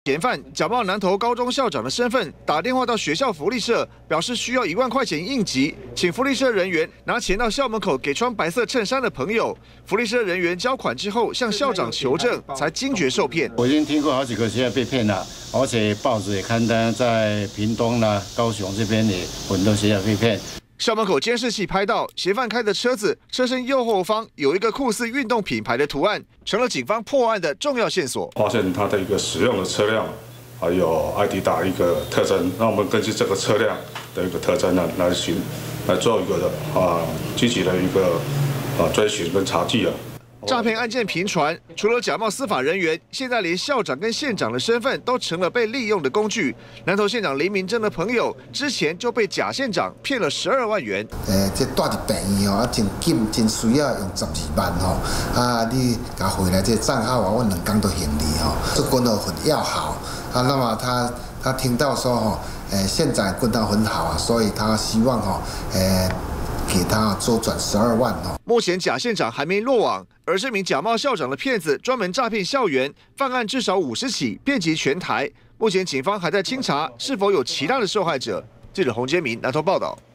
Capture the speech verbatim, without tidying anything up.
嫌犯假冒南投高中校长的身份，打电话到学校福利社，表示需要一万块钱应急，请福利社人员拿钱到校门口给穿白色衬衫的朋友。福利社人员交款之后，向校长求证，才惊觉受骗。 我已经听过好几个学校被骗了，而且报纸也刊登在屏东啦、高雄这边也很多学校被骗。 校门口监视器拍到嫌犯开的车子车身右后方有一个酷似运动品牌的图案，成了警方破案的重要线索。 发现他的一个使用的车辆，还有艾迪达一个特征，那我们根据这个车辆的一个特征呢，来寻来做一个啊积极的一个啊追寻跟查缉啊。 诈骗案件频传，除了假冒司法人员，现在连校长跟县长的身份都成了被利用的工具。南投县长林明珍的朋友之前就被假县长骗了十二万元。 诶，这带伫病院吼，啊，真紧真需要用十二万吼，啊，你甲回来这账号啊，我两工都还你吼，这管得很要好啊。那么他他听到说吼，诶，县长管得很好啊，所以他希望吼，诶。 给他周转十二万哦。 目前假县长还没落网，而这名假冒校长的骗子专门诈骗校园，犯案至少五十起，遍及全台。目前警方还在清查是否有其他的受害者。记者洪坚明南投报道。